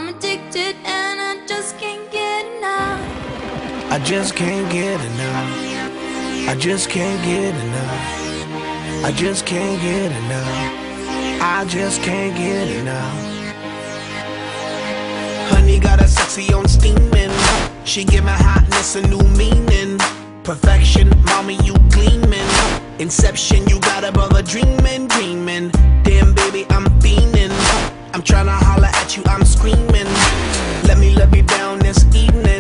I'm addicted and I just can't get enough. I just can't get enough. I just can't get enough. I just can't get enough. I just can't get enough. Honey got a sexy on steaming. She give my hotness a new meaning. Perfection, mommy, you gleaming. Inception, you got a brother dreaming, dreaming. Damn, baby, I'm fiending. I'm tryna holler at you, I'm screaming. Let me love you down this evening.